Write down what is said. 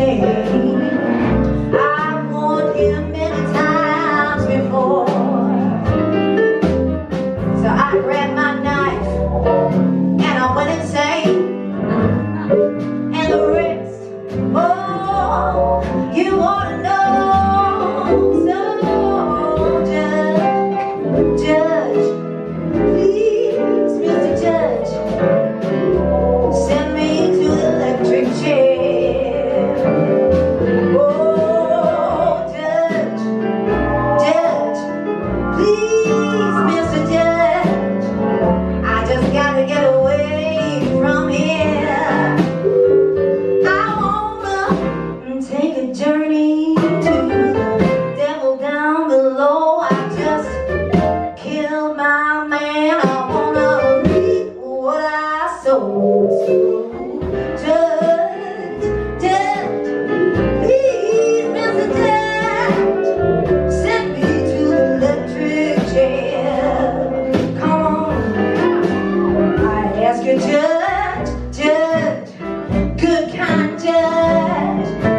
chain. I've warned him many times before. So I grabbed my knife and I went insane. And the rest, oh, you ought to know. So Judge, please, Mr. Judge, send me to the electric chair. Oh, Judge, please, Mr. Judge, I just gotta get away from here. I wanna take a journey to the devil down below. I just killed my man. I wanna reap what I sowed. Judge, please, Mr. Judge, send me to the electric chair. Come on, I ask you, Judge, good kind Judge.